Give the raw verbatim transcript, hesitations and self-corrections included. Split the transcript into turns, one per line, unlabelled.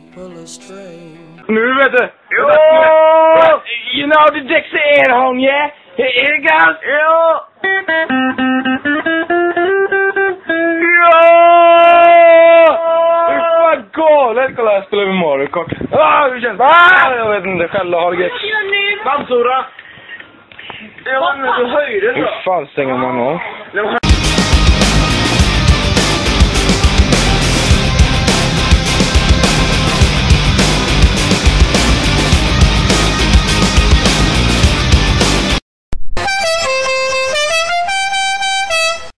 pull a string.
Nu vet du.
Jo!
You know the Dixie air home, yeah? Here, here it goes.
Jo!
Galet, kolla jag spelar med Mario Kart. Ah, hur känns det? Ah, jag vet inte, själv har det gött.
Bamsora! Jag var med, du höjde då.
Hur fan stänger man av?